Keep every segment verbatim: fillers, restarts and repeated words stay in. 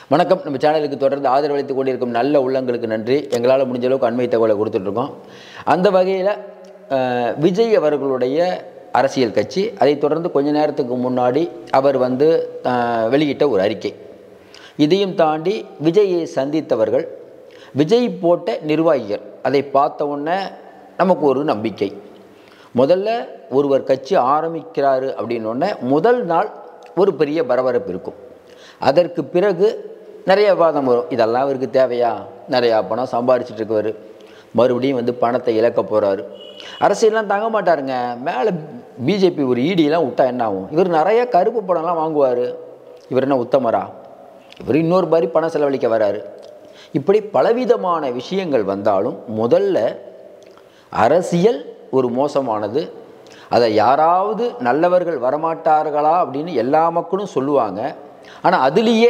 வணக்கம். நம்ம சேனலுக்கு தொடர்ந்து ஆதரவளித்துக் கொண்டிருக்கும் நல்ல உள்ளங்களுக்கு நன்றி. எங்களால் முடிஞ்ச அளவுக்கு அண்மை தகவலை கொடுத்துட்ருக்கோம். அந்த வகையில் விஜய் அவர்களுடைய அரசியல் கட்சி அதை தொடர்ந்து கொஞ்ச நேரத்துக்கு முன்னாடி அவர் வந்து வெளியிட்ட ஒரு அறிக்கை. இதையும் தாண்டி விஜயை சந்தித்தவர்கள், விஜய் போட்ட நிர்வாகிகள் அதை பார்த்த உடனே நமக்கு ஒரு நம்பிக்கை. முதல்ல ஒருவர் கட்சி ஆரம்பிக்கிறாரு அப்படின்னோடனே முதல் நாள் ஒரு பெரிய பரபரப்பு இருக்கும். அதற்கு பிறகு நிறைய வாதம் வரும். இதெல்லாம் அவருக்கு தேவையா? நிறையா பணம் சம்பாதிச்சுட்டு இருக்கவர், மறுபடியும் வந்து பணத்தை இழக்க போகிறாரு, அரசியல்லாம் தாங்க மாட்டாருங்க. மேலே பிஜேபி ஒரு ஈடியெலாம் விட்டா என்ன ஆகும்? இவர் நிறைய கருப்பு பணம்லாம் வாங்குவார். இவர் என்ன உத்தமரா? இவர் இன்னொரு மாதிரி பணம் செலவழிக்க வராரு. இப்படி பலவிதமான விஷயங்கள் வந்தாலும் முதல்ல அரசியல் ஒரு மோசமானது, அதை யாராவது நல்லவர்கள் வரமாட்டார்களா அப்படின்னு எல்லா மக்களும் சொல்லுவாங்க. ஆனால் அதுலேயே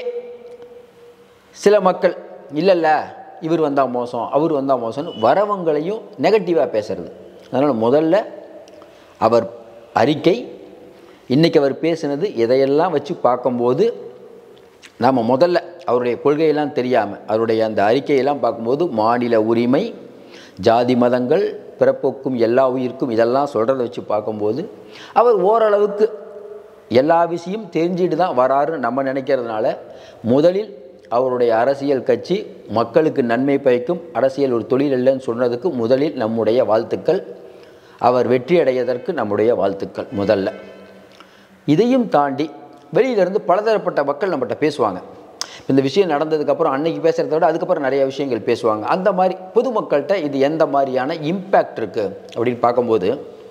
சில மக்கள் இல்லை இல்லை இவர் வந்தால் மோசம், அவர் வந்தால் மோசம்னு வரவங்களையும் நெகட்டிவாக பேசுறது. அதனால் முதல்ல அவர் அறிக்கை, இன்றைக்கி அவர் பேசினது, இதையெல்லாம் வச்சு பார்க்கும்போது நாம் முதல்ல அவருடைய கொள்கையெல்லாம் தெரியாமல் அவருடைய அந்த அறிக்கையெல்லாம் பார்க்கும்போது மாநில உரிமை, ஜாதி மதங்கள், பிறப்புக்கும் எல்லா உயிருக்கும் இதெல்லாம் சொல்கிறத வச்சு பார்க்கும்போது அவர் ஓரளவுக்கு எல்லா விஷயம் தெரிஞ்சுட்டு தான் வராருன்னு நம்ம நினைக்கிறதுனால முதலில் அவருடைய அரசியல் கட்சி மக்களுக்கு நன்மை பயக்கும், அரசியல் ஒரு தொழில் இல்லைன்னு சொன்னதுக்கு முதலில் நம்முடைய வாழ்த்துக்கள். அவர் வெற்றி அடைவதற்கு நம்முடைய வாழ்த்துக்கள் முதல்ல. இதையும் தாண்டி வெளியிலேருந்து பலதரப்பட்ட மக்கள் நம்மகிட்ட பேசுவாங்க. இந்த விஷயம் நடந்ததுக்கப்புறம் அன்னைக்கு பேசுகிறத விட அதுக்கப்புறம் நிறைய விஷயங்கள் பேசுவாங்க. அந்த மாதிரி பொதுமக்கள்கிட்ட இது எந்த மாதிரியான இம்பேக்ட் இருக்குது அப்படின்னு பார்க்கும்போது,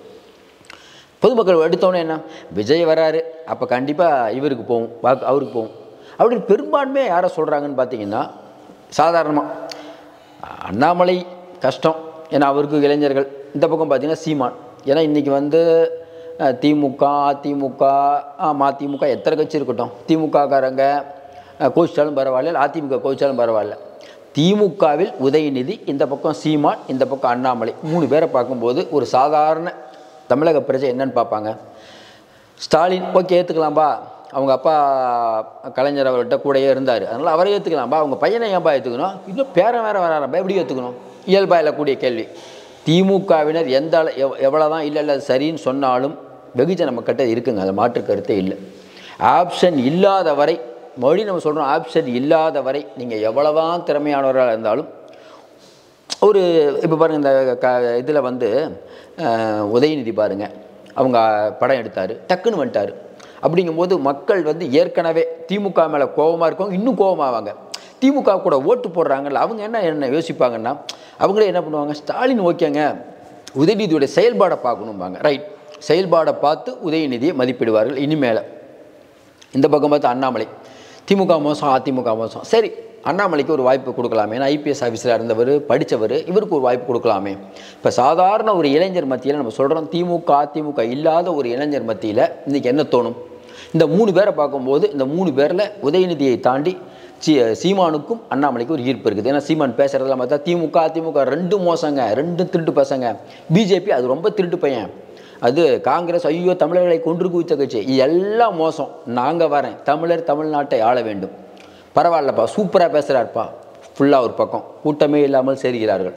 பொதுமக்கள் எடுத்தோன்னே என்ன, விஜய் வராரு அப்போ கண்டிப்பாக இவருக்கு போகும், வாக்கு அவருக்கு போகும் அப்படின்னு பெரும்பான்மையாக யாரை சொல்கிறாங்கன்னு பார்த்தீங்கன்னா, சாதாரணமாக அண்ணாமலை கஷ்டம், ஏன்னா அவருக்கு இளைஞர்கள். இந்த பக்கம் பார்த்தீங்கன்னா சீமான், ஏன்னா இன்றைக்கி வந்து திமுக, அதிமுக, மதிமுக எத்தனை கட்சி இருக்கட்டும், திமுககாரங்க கோச்சிட்டாலும் பரவாயில்ல, அதிமுக கோச்சிட்டாலும் பரவாயில்ல, திமுகவில் உதயநிதி, இந்த பக்கம் சீமான், இந்த பக்கம் அண்ணாமலை, மூணு பேரை பார்க்கும்போது ஒரு சாதாரண தமிழக பிரஜை என்னன்னு பார்ப்பாங்க, ஸ்டாலின் ஓகே ஏற்றுக்கலாம்பா, அவங்க அப்பா கலைஞர் அவர்கிட்ட கூடயே இருந்தார், அதனால் அவரை ஏற்றுக்கலாம்பா, அவங்க பையனை ஏன்பா ஏற்றுக்கணும், இன்னும் பேரன் வேறு வராரம்பா, எப்படி ஏற்றுக்கணும், இயல்பாக இல்லக்கூடிய கேள்வி. திமுகவினர் எந்த எவ் எவ்வளோ தான் இல்லை இல்லை சரின்னு சொன்னாலும் வெகுஜன மக்கள்கிட்ட இருக்குங்க, அதை மாற்று கருத்தே இல்லை. ஆப்ஷன் இல்லாத வரை, மறுபடியும் நம்ம சொல்கிறோம், ஆப்ஷன் இல்லாத வரை நீங்கள் எவ்வளோதான் திறமையானவராக இருந்தாலும் ஒரு இப்போ பாருங்கள், இந்த க இதில் வந்து உதயநிதி பாருங்கள், அவங்க படம் எடுத்தார், டக்குன்னு வந்துட்டார். அப்படிங்கும்போது மக்கள் வந்து ஏற்கனவே திமுக மேலே கோபமாக இருக்கவங்க இன்னும் கோபமாவாங்க. திமுக கூட ஓட்டு போடுறாங்கல்ல, அவங்க என்ன என்ன யோசிப்பாங்கன்னா, அவங்களே என்ன பண்ணுவாங்க, ஸ்டாலின் ஓகேங்க, உதயநிதியோடைய செயல்பாடை பார்க்கணும்பாங்க. ரைட், செயல்பாடை பார்த்து உதயநிதியை மதிப்பிடுவார்கள் இனிமேல். இந்த பக்கம் பார்த்து அண்ணாமலை, திமுக மோசம், அதிமுக மோசம், சரி அண்ணாமலைக்கு ஒரு வாய்ப்பு கொடுக்கலாமே, ஏன்னா ஐபிஎஸ் ஆஃபீஸராக இருந்தவர், படித்தவர், இவருக்கு ஒரு வாய்ப்பு கொடுக்கலாமே. இப்போ சாதாரண ஒரு இளைஞர் மத்தியில் நம்ம சொல்கிறோம், திமுக அதிமுக இல்லாத ஒரு இளைஞர் மத்தியில் இன்றைக்கி என்ன தோணும்? இந்த மூணு பேரை பார்க்கும்போது இந்த மூணு பேரில் உதயநிதியை தாண்டி சி சீமானுக்கும் அண்ணாமலைக்கும் ஒரு ஈர்ப்பு இருக்குது. ஏன்னா சீமான் பேசுகிறதெல்லாம் பார்த்தா திமுக அதிமுக ரெண்டு மோசங்க, ரெண்டு திருட்டு பசங்க, பிஜேபி அது ரொம்ப திருட்டு பையன், அது காங்கிரஸ் ஐயோ தமிழர்களை கொன்று குவித்த கட்சி, எல்லாம் மோசம், நாங்கள் வரேன், தமிழர் தமிழ்நாட்டை ஆள வேண்டும், பரவாயில்லப்பா சூப்பராக பேசுகிறார்ப்பா, ஃபுல்லாக ஒரு பக்கம் கூட்டமே இல்லாமல் சேர்கிறார்கள்.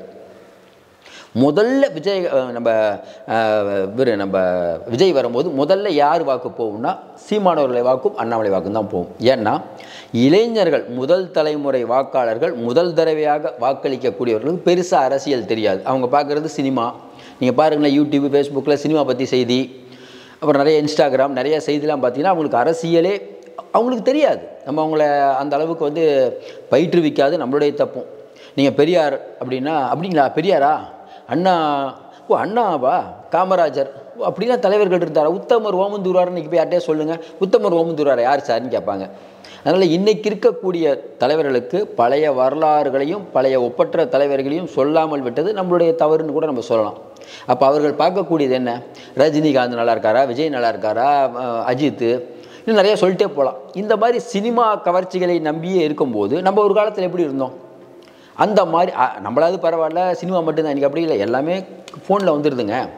முதல்ல விஜய் நம்ம இவர் நம்ம விஜய் வரும்போது முதல்ல யார் வாக்கு போகும்னா சீமானவர்களை வாக்கும், அண்ணாமலை வாக்கும் தான் போகும். ஏன்னா இளைஞர்கள், முதல் தலைமுறை வாக்காளர்கள், முதல் தடவையாக வாக்களிக்கக்கூடியவர்களுக்கு பெருசாக அரசியல் தெரியாது. அவங்க பார்க்குறது சினிமா. நீங்கள் பாருங்களேன், யூடியூப் ஃபேஸ்புக்கில் சினிமா பற்றி செய்தி, அப்புறம் நிறைய இன்ஸ்டாகிராம் நிறைய செய்திலாம் பார்த்தீங்கன்னா அவங்களுக்கு அரசியலே அவங்களுக்கு தெரியாது. நம்ம அவங்கள அந்த அளவுக்கு வந்து பயிற்றுவிக்காது, நம்மளுடைய தப்பும். நீங்கள் பெரியார் அப்படின்னா, அப்படிங்களா பெரியாரா, அண்ணா ஓ அண்ணாவா, காமராஜர் ஓ அப்படின்னா தலைவர்கள் இருந்தாரா, உத்தமர் ஓமந்தூரார் இன்றைக்கி போய் யார்ட்டே சொல்லுங்கள், உத்தமர் ஓமந்தூரார் யார் சார்ன்னு கேட்பாங்க. அதனால் இன்றைக்கி இருக்கக்கூடிய தலைவர்களுக்கு பழைய வரலாறுகளையும் பழைய ஒப்பற்ற தலைவர்களையும் சொல்லாமல் விட்டது நம்மளுடைய தவறுன்னு கூட நம்ம சொல்லலாம். அப்போ அவர்கள் பார்க்கக்கூடியது என்ன, ரஜினிகாந்த் நல்லா இருக்காரா, விஜய் நல்லா இருக்காரா, அஜித், இன்னும் நிறைய சொல்லிட்டே போகலாம். இந்த மாதிரி சினிமா கவர்ச்சிகளை நம்பியே இருக்கும்போது நம்ம ஒரு காலத்தில் எப்படி இருந்தோம், அந்த மாதிரி நம்மளாவது பரவாயில்ல, சினிமா மட்டும்தான், இன்றைக்கி அப்படி இல்லை, எல்லாமே ஃபோனில் வந்துடுதுங்க.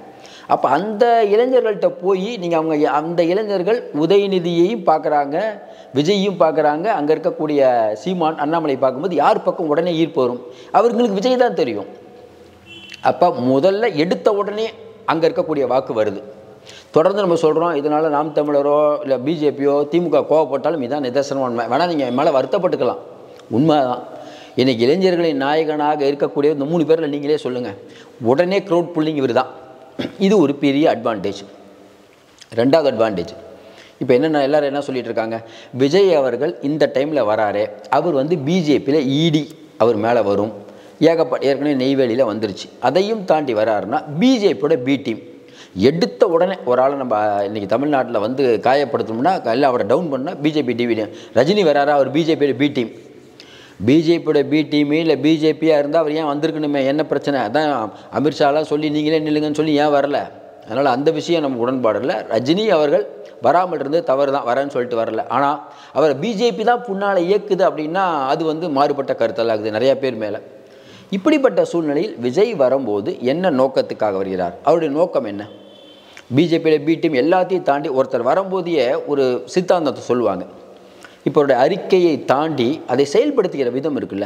அப்போ அந்த இளைஞர்கள்ட்ட போய் நீங்கள் அவங்க அந்த இளைஞர்கள் உதயநிதியையும் பார்க்குறாங்க, விஜயையும் பார்க்குறாங்க, அங்கே இருக்கக்கூடிய சீமான் அண்ணாமலை பார்க்கும்போது யார் பக்கம் உடனே ஈர்ப்பு வரும்? அவர்களுக்கு விஜய் தான் தெரியும். அப்போ முதல்ல எடுத்த உடனே அங்கே இருக்கக்கூடிய வாக்கு வருது. தொடர்ந்து நம்ம சொல்கிறோம், இதனால் நாம் தமிழரோ இல்லை பிஜேபியோ திமுக கோவப்பட்டாலும் இதான் நிதர்சனம் உண்மை. வேணால் நீங்கள் மேலே வருத்தப்பட்டுக்கலாம், உண்மை தான். இன்றைக்கி இளைஞர்களின் நாயகனாக இருக்கக்கூடிய இந்த மூணு பேரில் நீங்களே சொல்லுங்கள், உடனே க்ரௌட் புல்லிங் இவர் தான். இது ஒரு பெரிய அட்வான்டேஜ். ரெண்டாவது அட்வான்டேஜ், இப்போ என்னென்ன எல்லோரும் என்ன சொல்லிகிட்டு இருக்காங்க, விஜய் அவர்கள் இந்த டைமில் வராரு, அவர் வந்து பிஜேபியில் இடி அவர் மேலே வரும், ஏகப்பட்ட ஏற்கனவே நெய்வேலியில் வந்துருச்சு, அதையும் தாண்டி வராருன்னா பிஜேபியோட பி டீம் எடுத்த உடனே ஒரு ஆளை நம்ம இன்றைக்கி தமிழ்நாட்டில் வந்து காயப்படுத்தணும்னா இல்லை அவரை டவுன் பண்ணால் பிஜேபி டிவி. ரஜினி வராரா, அவர் பிஜேபியோட பி டீம். பிஜேபியோட பி டீமு இல்லை பிஜேபியாக இருந்தால் அவர் ஏன் வந்திருக்கணுமே, என்ன பிரச்சனை? அதான் அமித்ஷாலாம் சொல்லி நீங்களே நில்லுங்கன்னு சொல்லி ஏன் வரல? அதனால் அந்த விஷயம் நம்ம உடன்பாடு இல்லை. ரஜினி அவர்கள் வராமல் இருந்து தவறு தான், வரேன்னு சொல்லிட்டு வரல. ஆனால் அவர் பிஜேபி தான் புன்னால் இயக்குது அப்படின்னா அது வந்து மாறுபட்ட கருத்தலாகுது நிறையா பேர் மேலே. இப்படிப்பட்ட சூழ்நிலையில் விஜய் வரும்போது என்ன நோக்கத்துக்காக வருகிறார்? அவருடைய நோக்கம் என்ன? பிஜேபியில் பி டீம் எல்லாத்தையும் தாண்டி ஒருத்தர் வரும்போதே ஒரு சித்தாந்தத்தை சொல்லுவாங்க. இப்போ அவருடைய அறிக்கையை தாண்டி அதை செயல்படுத்துகிற விதம் இருக்குல்ல,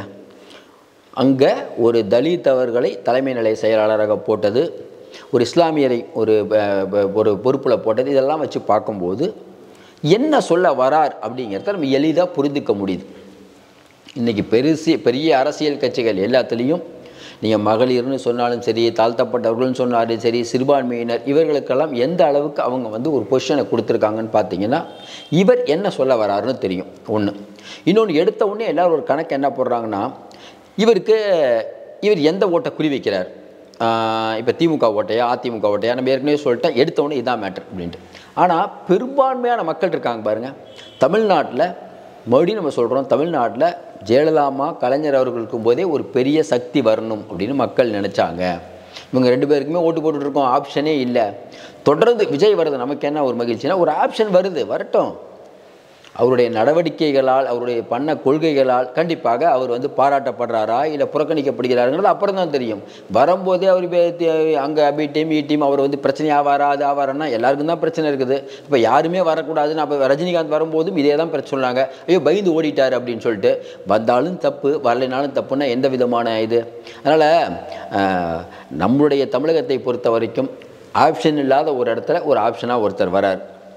அங்கே ஒரு தலித் அவர்களை தலைமை நிலைய செயலாளராக போட்டது, ஒரு இஸ்லாமியரை ஒரு ஒரு பொறுப்பில் போட்டது, இதெல்லாம் வச்சு பார்க்கும்போது என்ன சொல்ல வரார் அப்படிங்கிறத நம்ம எளிதாக புரிந்துக்க முடியுது. இன்றைக்கி பெருசி பெரிய அரசியல் கட்சிகள் எல்லாத்துலேயும் நீங்கள் மகளிர்னு சொன்னாலும் சரி, தாழ்த்தப்பட்டவர்கள்னு சொன்னாலும் சரி, சிறுபான்மையினர், இவர்களுக்கெல்லாம் எந்த அளவுக்கு அவங்க வந்து ஒரு பொசிஷனை கொடுத்துருக்காங்கன்னு பார்த்தீங்கன்னா இவர் என்ன சொல்ல வராருன்னு தெரியும் ஒன்று. இன்னொன்று, எடுத்த உடனே எல்லோரும் ஒரு கணக்கு என்ன போடுறாங்கன்னா இவருக்கு இவர் எந்த ஓட்டை குறி வைக்கிறார், இப்போ திமுக ஓட்டையா அதிமுக ஓட்டையா, நம்ம ஏற்கனவே சொல்லிட்டேன் எடுத்த உடனே இதான் மேட்ரு அப்படின்ட்டு. ஆனால் பெரும்பான்மையான மக்கள் இருக்காங்க பாருங்கள் தமிழ்நாட்டில். மறுபடியும் நம்ம சொல்கிறோம், தமிழ்நாட்டில் ஜெயலலிதாமா கலைஞர் அவர்களுக்கும் போதே ஒரு பெரிய சக்தி வரணும் அப்படின்னு மக்கள் நினச்சாங்க. இவங்க ரெண்டு பேருக்குமே ஓட்டு போட்டுட்ருக்கோம், ஆப்ஷனே இல்லை. தொடர்ந்து விஜய் வருது, நமக்கு என்ன ஒரு மகிழ்ச்சினா ஒரு ஆப்ஷன் வருது, வரட்டும். அவருடைய நடவடிக்கைகளால் அவருடைய பண்ண கொள்கைகளால் கண்டிப்பாக அவர் வந்து பாராட்டப்படுறாரா இல்லை புறக்கணிக்கப்படுகிறாருங்கிறது அப்புறம் தான் தெரியும். வரும்போதே அவர் அங்கே பி டீம் இ டீம் அவர் வந்து பிரச்சனை ஆவாரா அது ஆவாரன்னா எல்லாருக்கும் தான் பிரச்சனை இருக்குது. இப்போ யாருமே வரக்கூடாதுன்னு அப்போ ரஜினிகாந்த் வரும்போதும் இதே தான் பிரச்சனை சொன்னாங்க, ஐயோ பயந்து ஓடிட்டார் அப்படின்னு சொல்லிட்டு. வந்தாலும் தப்பு, வரலைனாலும் தப்புன்னா எந்த விதமான இது? அதனால் நம்மளுடைய தமிழகத்தை பொறுத்த வரைக்கும் ஆப்ஷன் இல்லாத ஒரு இடத்துல ஒரு ஆப்ஷனாக ஒருத்தர் வரார்.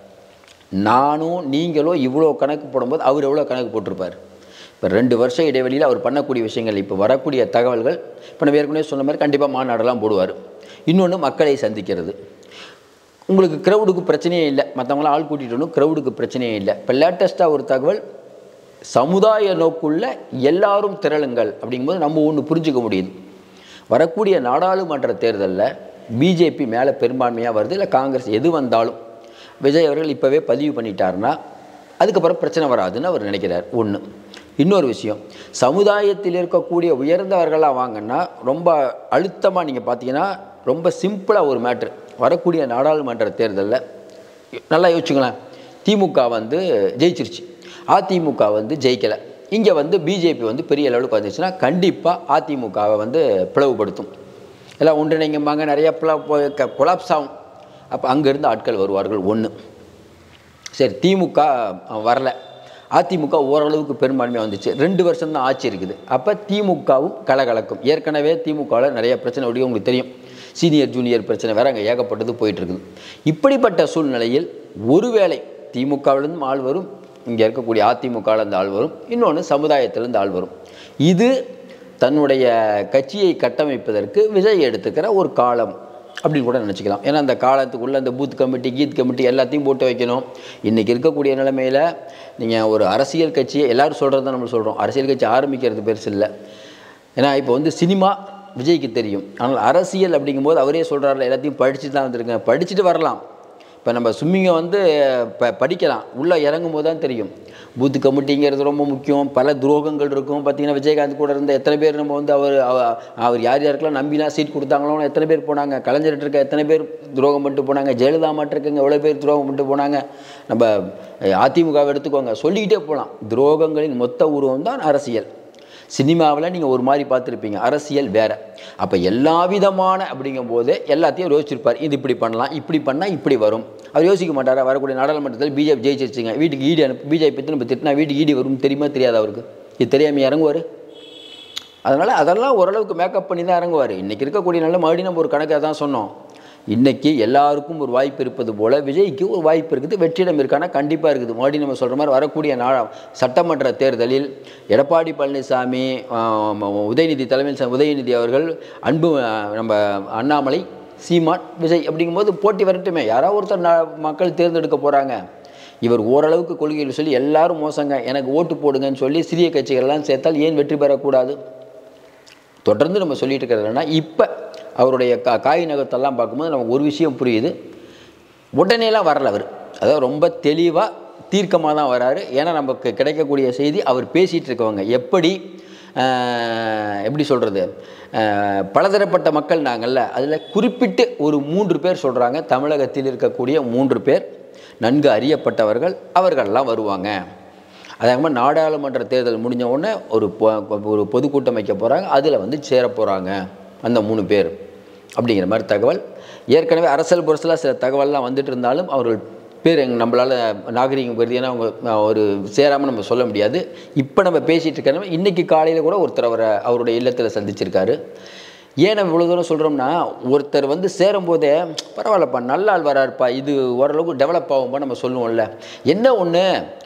நானும் நீங்களும் இவ்வளோ கணக்கு போடும்போது அவர் எவ்வளோ கணக்கு போட்டிருப்பார்? இப்போ ரெண்டு வருஷம் இடைவெளியில் அவர் பண்ணக்கூடிய விஷயங்கள், இப்போ வரக்கூடிய தகவல்கள், இப்போ நம்ம ஏற்கனவே சொன்ன மாதிரி கண்டிப்பாக மாநாடெல்லாம் போடுவார். இன்னொன்று மக்களை சந்திக்கிறது. உங்களுக்கு க்ரௌடுக்கு பிரச்சனையே இல்லை, மற்றவங்களாம் ஆள் கூட்டிகிட்டு க்ரௌடுக்கு பிரச்சனையே இல்லை. இப்போ லேட்டஸ்ட்டாக ஒரு தகவல், சமுதாய நோக்குள்ள எல்லாரும் திரளுங்கள் அப்படிங்கும்போது நம்ம ஒன்று புரிஞ்சுக்க முடியுது. வரக்கூடிய நாடாளுமன்ற தேர்தலில் பிஜேபி மேலே பெரும்பான்மையாக வருது, இல்லை காங்கிரஸ் எது வந்தாலும் விஜய் அவர்கள் இப்போவே பதிவு பண்ணிட்டாருன்னா அதுக்கப்புறம் பிரச்சனை வராதுன்னு அவர் நினைக்கிறார். ஒன்று. இன்னொரு விஷயம், சமுதாயத்தில் இருக்கக்கூடிய உயர்ந்தவர்களாக வாங்கன்னா ரொம்ப அழுத்தமாக நீங்கள் பார்த்தீங்கன்னா ரொம்ப சிம்பிளாக ஒரு மேட்ரு. வரக்கூடிய நாடாளுமன்ற தேர்தலில் நல்லா யோசிச்சுங்களேன், திமுக வந்து ஜெயிச்சிருச்சு, அதிமுக வந்து ஜெயிக்கலை, இங்கே வந்து பிஜேபி வந்து பெரிய லெவலுக்கு வந்துச்சுன்னா கண்டிப்பாக அதிமுகவை வந்து பிளவுபடுத்தும், எல்லாம் ஒன்றிணைங்கம்பாங்க, நிறையா பிளவு கொலாப்ஸ் ஆகும். அப்போ அங்கேருந்து ஆட்கள் வருவார்கள். ஒன்று. சரி, திமுக வரலை, அதிமுக ஓரளவுக்கு பெரும்பான்மையாக வந்துச்சு, ரெண்டு வருஷம் தான் ஆட்சி இருக்குது. அப்போ திமுகவும் கலகலக்கும். ஏற்கனவே திமுகவில் நிறைய பிரச்சனை ஒடியும் உங்களுக்கு தெரியும், சீனியர் ஜூனியர் பிரச்சனை வேறு அங்கே ஏகப்பட்டது போயிட்டுருக்குது. இப்படிப்பட்ட சூழ்நிலையில் ஒருவேளை திமுகவிலேருந்து ஆள் வரும், இங்கே இருக்கக்கூடிய அதிமுகவிலேருந்து ஆள் வரும், இன்னொன்று சமுதாயத்திலேருந்து ஆள் வரும். இது தன்னுடைய கட்சியை கட்டமைப்பதற்கு விஜய் எடுத்துக்கிற ஒரு காலம் அப்படின்னு கூட நினச்சிக்கலாம். ஏன்னா அந்த காலத்துக்குள்ளே அந்த பூத் கமிட்டி கீத் கமிட்டி எல்லாத்தையும் போட்டு வைக்கணும். இன்றைக்கி இருக்கக்கூடிய நிலைமையில் நீங்கள் ஒரு அரசியல் கட்சியை எல்லோரும் சொல்கிறது தான் நம்ம சொல்கிறோம், அரசியல் கட்சி ஆரம்பிக்கிறது பெருசு இல்லை. ஏன்னா இப்போ வந்து சினிமா விஜய்க்கு தெரியும், ஆனால் அரசியல் அப்படிங்கும்போது அவரே சொல்கிறாரில்ல, எல்லாத்தையும் படிச்சுட்டு தான் வந்துருங்க, படிச்சுட்டு வரலாம். இப்போ நம்ம ஸ்விம்மிங்கை வந்து ப படிக்கலாம், உள்ளே இறங்கும் போது தான் தெரியும். பூத்து கமிட்டிங்கிறது ரொம்ப முக்கியம், பல துரோகங்கள் இருக்கும். பார்த்திங்கன்னா விஜயகாந்த் கூட இருந்த எத்தனை பேர் நம்ம வந்து அவர் அவர் யார் யாருக்கெல்லாம் நம்பிலாம் சீட் கொடுத்தாங்களோ எத்தனை பேர் போனாங்க, கலைஞர்கிட்ட இருக்க எத்தனை பேர் துரோகம் பண்ணிட்டு போனாங்க, ஜெயலலிதா மாட்டிருக்கங்க எவ்வளோ பேர் துரோகம் பண்ணிட்டு போனாங்க. நம்ம அதிமுகவை எடுத்துக்கோங்க, சொல்லிக்கிட்டே போகலாம். துரோகங்களின் மொத்த உருவம் தான் அரசியல். சினிமாவில் நீங்கள் ஒரு மாதிரி பார்த்துருப்பீங்க, அரசியல் வேறு. அப்போ எல்லா விதமான அப்படிங்கும்போது எல்லாத்தையும் யோசிச்சிருப்பார். இது இப்படி பண்ணலாம், இப்படி பண்ணால் இப்படி வரும். அவர் யோசிக்க மாட்டாரா? வரக்கூடிய நாடாளுமன்றத்தில் பிஜேபி ஜெயிச்சிருச்சுங்க, வீட்டுக்கு ஈடி அனுப்பு, பிஜேபி நம்ம திட்டினா வீட்டுக்கு ஈடி வரும் தெரியுமா தெரியாது அவருக்கு? இது தெரியாமல் இறங்குவார். அதனால் அதெல்லாம் ஓரளவுக்கு மேக்கப் பண்ணி தான் இறங்குவார். இன்றைக்கி இருக்கக்கூடிய நல்ல மறுபடியும் நம்ம ஒரு கணக்காக தான் சொன்னோம். இன்றைக்கி எல்லாருக்கும் ஒரு வாய்ப்பு இருப்பது போல் விஜய்க்கு ஒரு வாய்ப்பு இருக்குது, வெற்றிடம் இருக்கானா கண்டிப்பாக இருக்குது. மறுபடியும் நம்ம சொல்கிற மாதிரி வரக்கூடிய நா சட்டமன்ற தேர்தலில் எடப்பாடி பழனிசாமி, உதயநிதி தலைமையில் உதயநிதி அவர்கள், அன்பு நம்ம அண்ணாமலை, சீமான், விஜய் அப்படிங்கும்போது போட்டி வரட்டுமே. யாராவது ஒருத்தர் மக்கள் தேர்ந்தெடுக்க போகிறாங்க. இவர் ஓரளவுக்கு கொள்கையில் சொல்லி எல்லாரும் மோசங்க, எனக்கு ஓட்டு போடுங்கன்னு சொல்லி சிறிய கட்சிகள்லாம் சேர்த்தால் ஏன் வெற்றி பெறக்கூடாது? தொடர்ந்து நம்ம சொல்லிட்டு இருக்கிறதுனா, இப்போ அவருடைய கா காய் நகத்தெல்லாம் பார்க்கும்போது நமக்கு ஒரு விஷயம் புரியுது. உடனேலாம் வரல அவர், அதாவது ரொம்ப தெளிவாக தீர்க்கமாக தான் வராரு. ஏன்னா நமக்கு கிடைக்கக்கூடிய செய்தி, அவர் பேசிகிட்டு இருக்கவங்க எப்படி எப்படி சொல்கிறது, பலதரப்பட்ட மக்கள் நாங்கள்ல, அதில் குறிப்பிட்டு ஒரு மூன்று பேர் சொல்கிறாங்க. தமிழகத்தில் இருக்கக்கூடிய மூன்று பேர் நன்கு அறியப்பட்டவர்கள், அவர்கள்லாம் வருவாங்க. அதே நாடாளுமன்ற தேர்தல் முடிஞ்ச உடனே ஒரு ஒரு பொதுக்கூட்டம் வைக்க போகிறாங்க, அதில் வந்து சேர போகிறாங்க அந்த மூணு பேர் அப்படிங்கிற மாதிரி தகவல். ஏற்கனவே அரசியல் புரசலாக சில தகவல்லாம் வந்துட்டு இருந்தாலும் அவர்கள் பேர் எங்கள் நம்மளால் நாகரிகம் கருதி, ஏன்னா அவங்க ஒரு சேராமல் நம்ம சொல்ல முடியாது. இப்போ நம்ம பேசிகிட்டு இருக்கிறோம். இன்றைக்கி காலையில் கூட ஒருத்தர் அவரை அவருடைய இல்லத்தில் சந்திச்சிருக்காரு. ஏன் நம்ம இவ்வளோ தூரம் சொல்கிறோம்னா, ஒருத்தர் வந்து சேரும்போதே பரவாயில்லப்பா நல்ல ஆள் வராருப்பா, இது ஓரளவுக்கு டெவலப் ஆகும்பா நம்ம சொல்லுவோம்ல. என்ன ஒன்று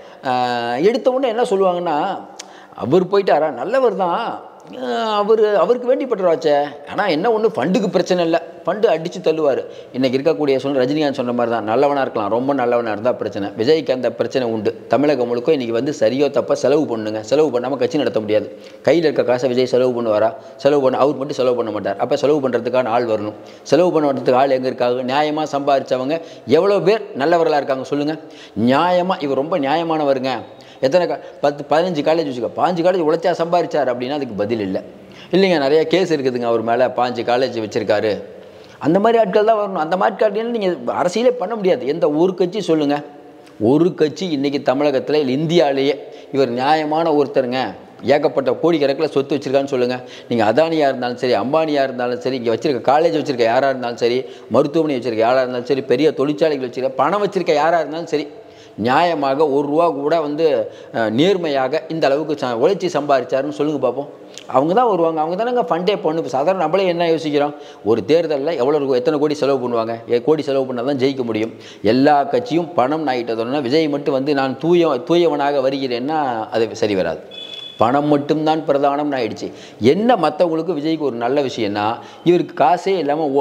எடுத்த உடனே என்ன சொல்லுவாங்கன்னா, அவர் போயிட்டாரா, நல்லவர் தான் அவர், அவருக்கு வேண்டிப்பட்டுருவாச்சே. ஆனால் என்ன ஒன்று, ஃபண்டுக்கு பிரச்சனை இல்லை, ஃபண்டு அடித்து தள்ளுவார். இன்றைக்கி இருக்கக்கூடிய சொன்ன ரஜினிகாந்த் சொன்ன மாதிரி தான், நல்லவனாக இருக்கலாம், ரொம்ப நல்லவனாக இருந்தால் பிரச்சனை. விஜய்க்கு அந்த பிரச்சனை உண்டு. தமிழகம் முழுக்க இன்றைக்கி வந்து சரியோ தப்பாக செலவு பண்ணுங்க, செலவு பண்ணாமல் கட்சி நடத்த முடியாது. கையில் இருக்க காசை விஜய் செலவு பண்ணுவாரா? செலவு பண்ண அவர் மட்டும் செலவு பண்ண மாட்டார். அப்போ செலவு பண்ணுறதுக்கான ஆள் வரணும். செலவு பண்ணுறதுக்கு ஆள் எங்கே இருக்காங்க? நியாயமாக சம்பாதிச்சவங்க எவ்வளோ பேர் நல்லவர்களாக இருக்காங்க சொல்லுங்கள். நியாயமாக, இவர் ரொம்ப நியாயமானவருங்க, எத்தனை கா பத்து பதினஞ்சு காலேஜ் வச்சுக்கோ, பாஞ்சு காலேஜ் உழைச்சா சம்பாதிச்சார் அப்படின்னா அதுக்கு பதில் இல்லை. இல்லைங்க, நிறைய கேஸ் இருக்குதுங்க அவர் மேலே, பாஞ்சு காலேஜ் வச்சுருக்காரு. அந்த மாதிரி ஆட்கள் தான் வரணும். அந்த மாதிரி ஆட்கள் நீங்கள் அரசியலே பண்ண முடியாது. எந்த ஒரு கட்சி சொல்லுங்கள், ஒரு கட்சி இன்றைக்கி தமிழகத்தில் இல்லை இந்தியாவிலேயே இவர் நியாயமான ஒருத்தருங்க, ஏகப்பட்ட கோடிக்கணக்கில் சொத்து வச்சுருக்கான்னு சொல்லுங்கள். நீங்கள் அதானியாக இருந்தாலும் சரி, அம்பானியாக இருந்தாலும் சரி, இங்கே வச்சுருக்க காலேஜ் வச்சுருக்க யாராக இருந்தாலும் சரி, மருத்துவமனை வச்சுருக்க யாராக இருந்தாலும் சரி, பெரிய தொழிற்சாலைகள் வச்சுருக்க, பணம் வச்சுருக்க யாராக இருந்தாலும் சரி, நியாயமாக ஒரு ரூபா கூட வந்து நேர்மையாக இந்த அளவுக்கு ச உழைச்சி சம்பாதிச்சாருன்னு சொல்லுங்கள் பார்ப்போம். அவங்க தான் வருவாங்க. அவங்க தானேங்க ஃபண்டே பண்ணு. இப்போ சாதாரண நம்மளே என்ன யோசிக்கிறோம், ஒரு தேர்தலில் எவ்வளோ இருக்கும், எத்தனை கோடி செலவு பண்ணுவாங்க, ஏ கோடி செலவு பண்ணால் தான் ஜெயிக்க முடியும். எல்லா கட்சியும் பணம் நாயிட்டதுன்னா விஜய் மட்டும் வந்து நான் தூய தூயவனாக வருகிறேன்னா அது சரி வராது. பணம் மட்டும்தான் பிரதானம்னு ஆயிடுச்சு. என்ன மற்றவங்களுக்கு விஜய்க்கு ஒரு நல்ல விஷயம்னா, இவருக்கு காசே இல்லாமல்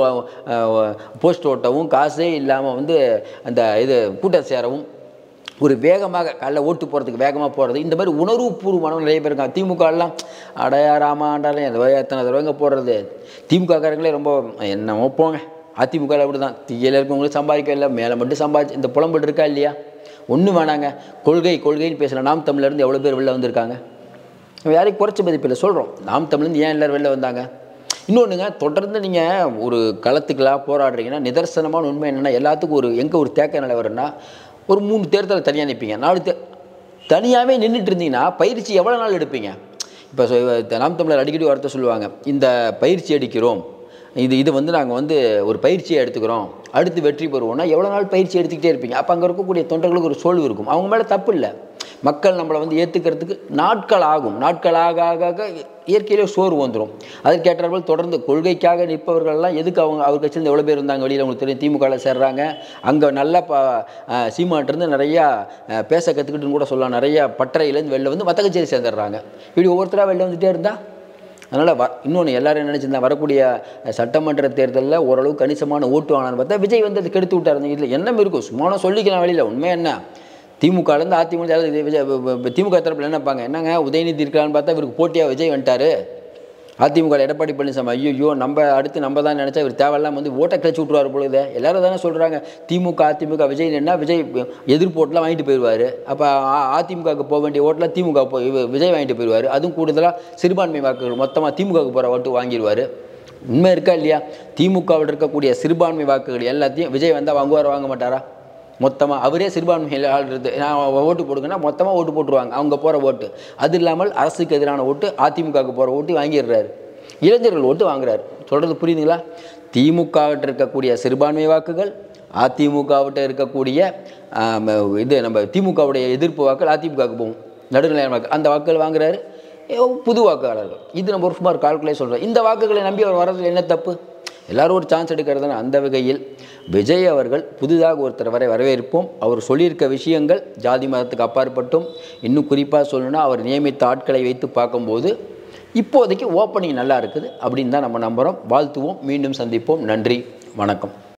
போஸ்ட் ஓட்டவும், காசே இல்லாமல் வந்து அந்த இது கூட்டம் சேரவும், ஒரு வேகமாக காலைல ஓட்டு போகிறதுக்கு வேகமாக போகிறது, இந்த மாதிரி உணர்வு பூர்வமான நிறைய பேர் இருக்காங்க. திமுகலாம் அடையாராமா ஆண்டாலும் எந்த எத்தனை தடவைங்க போடுறது. திமுககாரங்களே ரொம்ப என்னமோ போங்க. அதிமுக அப்படி தான், தீயில் இருக்கவங்களும் சம்பாதிக்க இல்லை, மேலே மட்டும் சம்பாதிச்சு இந்த புலம்பட்டு இருக்கா இல்லையா? ஒன்றும் வேணாங்க, கொள்கை கொள்கைன்னு பேசலாம். நாம் தமிழ்லேருந்து எவ்வளோ பேர் வெளில வந்திருக்காங்க, யாரையும் குறைச்சி மதிப்பில் சொல்கிறோம். நாம் தமிழ்லேருந்து ஏன் எல்லோரும் வெளில வந்தாங்க? இன்னொன்றுங்க, தொடர்ந்து நீங்கள் ஒரு களத்துக்கெல்லாம் போராடுறீங்கன்னா நிதர்சனமான உண்மை என்னென்னா, எல்லாத்துக்கும் ஒரு எங்கே ஒரு தேக்க நிலை வரும்னா, ஒரு மூணு தேர்தலை தனியாக நிற்பீங்க, நாலு தே தனியாகவே நின்றுட்டு இருந்தீங்கன்னா பயிற்சி எவ்வளோ நாள் எடுப்பீங்க? இப்போ நாம் தமிழர் அடிக்கடி வார்த்தை சொல்லுவாங்க, இந்த பயிற்சி அடிக்கிறோம், இது இது வந்து நாங்கள் வந்து ஒரு பயிற்சியை எடுத்துக்கிறோம், அடுத்து வெற்றி பெறுவோம்னா எவ்வளோ நாள் பயிற்சி எடுத்துக்கிட்டே இருப்பீங்க? அப்போ அங்கே இருக்கக்கூடிய தொண்டர்களுக்கு ஒரு சோழ்வு இருக்கும். அவங்க மேலே தப்பு இல்லை, மக்கள் நம்மளை வந்து ஏற்றுக்கிறதுக்கு நாட்கள் ஆகும். நாட்கள் ஆக ஆக இயற்கையிலே சோறு வந்துடும். அதற்கேற்றார்கள் தொடர்ந்து கொள்கைக்காக நிற்பவர்கள்லாம் எதுக்கு அவங்க அவர் கட்சியில் எவ்வளோ பேர் இருந்தாங்க வெளியில் உங்களுக்கு தெரியும். திமுகவில் சேர்றாங்க, அங்கே நல்லா ப சீமாட்டிருந்து நிறையா பேச கற்றுக்கிட்டுன்னு கூட சொல்லலாம். நிறையா பட்டறையிலேருந்து வெளில வந்து மற்ற கட்சியில் சேர்ந்துடுறாங்க. இப்படி ஒவ்வொருத்தராக வெளில வந்துகிட்டே இருந்தால், அதனால் வ இன்னொன்று எல்லோரும் நினச்சிருந்தா வரக்கூடிய சட்டமன்ற தேர்தலில் ஓரளவு கணிசமான ஓட்டு வாங்கினான்னு பார்த்தா விஜய் வந்து அது கெடுத்து விட்டார். இதில் என்ன இருக்கும், சும்மா சொல்லிக்கலாம் வெளியில். உண்மை என்ன, திமுகலேருந்து அதிமுக விஜய் திமுக தரப்பில் என்னப்பாங்க, என்னங்க உதயநிதி இருக்கலான்னு பார்த்தா இவருக்கு போட்டியாக விஜய் வந்துட்டார். அதிமுக எடப்பாடி பழனிசாமி ஐயோ நம்ம அடுத்து நம்ம தான் நினச்சா இவர் தேவையில்லாம் வந்து ஓட்டை கிளச்சி விட்ருவார் பொழுது எல்லோரும் தானே சொல்கிறாங்க. திமுக அதிமுக விஜய் என்ன விஜய் எதிர்ப்போட்டெலாம் வாங்கிட்டு போயிடுவார். அப்போ அதிமுகவுக்கு போக வேண்டிய ஓட்டெலாம் திமுக போ விஜய் வாங்கிட்டு போயிடுவார். அதுவும் கூடுதலாக சிறுபான்மை வாக்குகள் மொத்தமாக திமுகவுக்கு போகிற ஓட்டு வாங்கிடுவார். உண்மை இருக்கா இல்லையா? திமுகவில் இருக்கக்கூடிய சிறுபான்மை வாக்குகள் எல்லாத்தையும் விஜய் வந்தால் வாங்குவார் வாங்க மாட்டாரா? மொத்தமாக அவரே சிறுபான்மையில் ஆள்றது நான் ஓட்டு போடுங்கன்னா மொத்தமாக ஓட்டு போட்டுருவாங்க அவங்க போகிற ஓட்டு. அது இல்லாமல் அரசுக்கு எதிரான ஓட்டு அதிமுகவுக்கு போகிற ஓட்டு வாங்கிடுறாரு. இளைஞர்கள் ஓட்டு வாங்குறாரு. சொல்கிறது புரியுதுங்களா? திமுகவிட்ட இருக்கக்கூடிய சிறுபான்மை வாக்குகள், அதிமுகவிட்ட இருக்கக்கூடிய இது நம்ம திமுகவுடைய எதிர்ப்பு வாக்குகள் அதிமுகவுக்கு போகும். நடுநிலையான வாக்கு அந்த வாக்குகள் வாங்குறாரு. புது வாக்காளர்கள் இது நம்ம ஒரு சுமார் கால்குலே சொல்கிறோம். இந்த வாக்குகளை நம்பி அவர் வர்றதுல என்ன தப்பு? எல்லோரும் ஒரு சான்ஸ் எடுக்கிறதுனா அந்த வகையில் விஜய் அவர்கள் புதிதாக ஒருத்தர் வரை வரவேற்போம். அவர் சொல்லியிருக்க விஷயங்கள் ஜாதி மதத்துக்கு அப்பாற்பட்டும் இன்னும் குறிப்பாக சொல்லணும்னா அவர் நியமித்த ஆட்களை வைத்து பார்க்கும்போது இப்போதைக்கு ஓப்பனிங் நல்லா இருக்குது அப்படின்னு தான் நம்ம நம்புகிறோம். வாழ்த்துவோம். மீண்டும் சந்திப்போம். நன்றி, வணக்கம்.